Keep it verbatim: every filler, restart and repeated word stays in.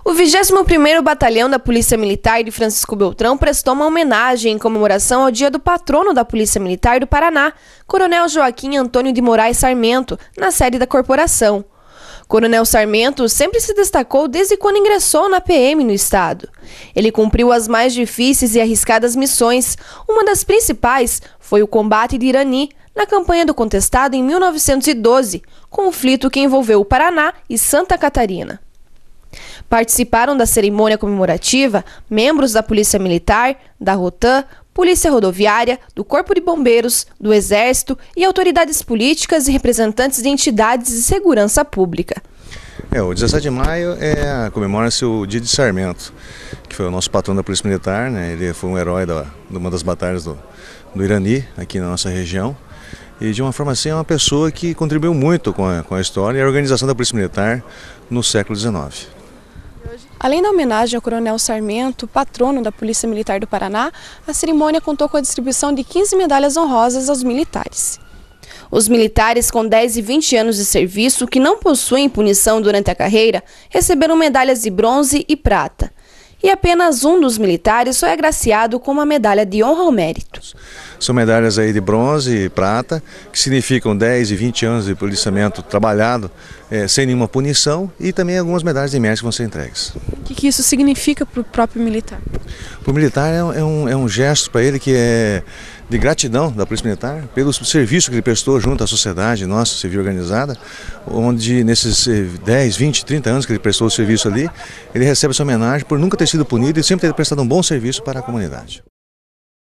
O vigésimo primeiro Batalhão da Polícia Militar de Francisco Beltrão prestou uma homenagem em comemoração ao dia do patrono da Polícia Militar do Paraná, Coronel Joaquim Antônio de Moraes Sarmento, na sede da corporação. Coronel Sarmento sempre se destacou desde quando ingressou na P M no estado. Ele cumpriu as mais difíceis e arriscadas missões. Uma das principais foi o combate de Irani, na campanha do Contestado em mil novecentos e doze, conflito que envolveu o Paraná e Santa Catarina. Participaram da cerimônia comemorativa membros da Polícia Militar, da Rotam, Polícia Rodoviária, do Corpo de Bombeiros, do Exército e autoridades políticas e representantes de entidades de segurança pública. É, o dezessete de maio é, comemora-se o dia de Sarmento, que foi o nosso patrão da Polícia Militar, né? Ele foi um herói da, de uma das batalhas do, do Irani, aqui na nossa região. E de uma forma assim é uma pessoa que contribuiu muito com a, com a história e a organização da Polícia Militar no século dezenove. Além da homenagem ao Coronel Sarmento, patrono da Polícia Militar do Paraná, a cerimônia contou com a distribuição de quinze medalhas honrosas aos militares. Os militares com dez e vinte anos de serviço que não possuem punição durante a carreira receberam medalhas de bronze e prata. E apenas um dos militares foi agraciado com uma medalha de honra ao mérito. São medalhas aí de bronze e prata, que significam dez e vinte anos de policiamento trabalhado é, sem nenhuma punição, e também algumas medalhas de mérito que vão ser entregues. O que, que isso significa para o próprio militar? Para o militar é um, é um gesto para ele que é de gratidão da Polícia Militar pelo serviço que ele prestou junto à sociedade nossa civil organizada, onde nesses dez, vinte, trinta anos que ele prestou o serviço ali, ele recebe essa homenagem por nunca ter sido punido e sempre ter prestado um bom serviço para a comunidade.